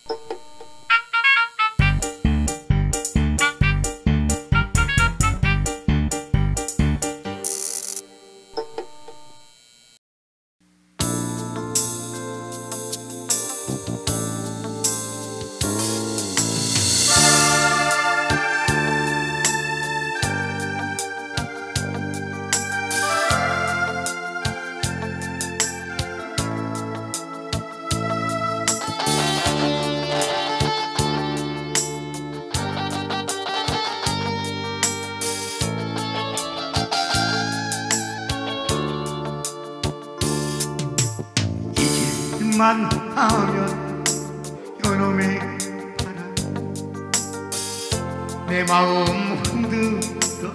만 하면 요놈의 바람 내 마음 흔들어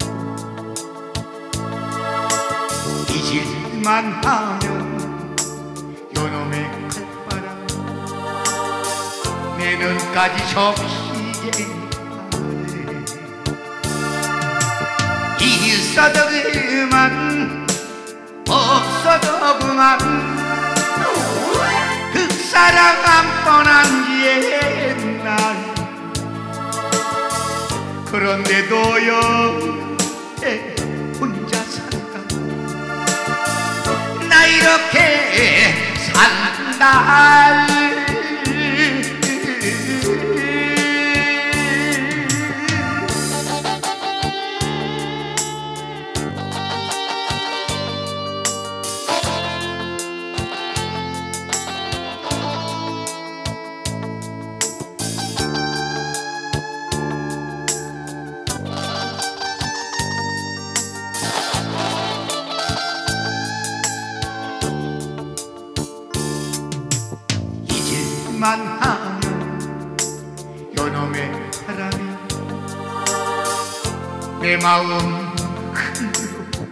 잊을만 하면 요놈의 칼바람 내 눈까지 적시게 하네. 있어도 그만 없어도 그만 그 사랑 떠난 지 옛날 그런데도요 혼자 산다 나 이렇게 산다 만 하면 요놈의 바람이 내 마음 흔들고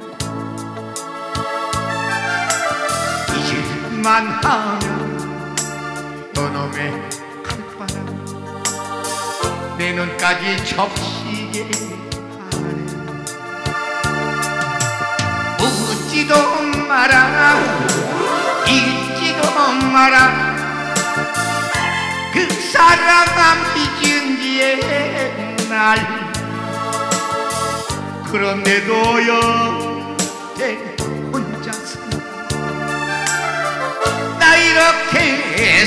잊을만 하면 요놈의 칼바람 내 눈까지 적시게 하네. 묻지도 마라 잊지도 마라 그 사랑만 잊은 지 옛날 그런데도요 혼자 산다 나 이렇게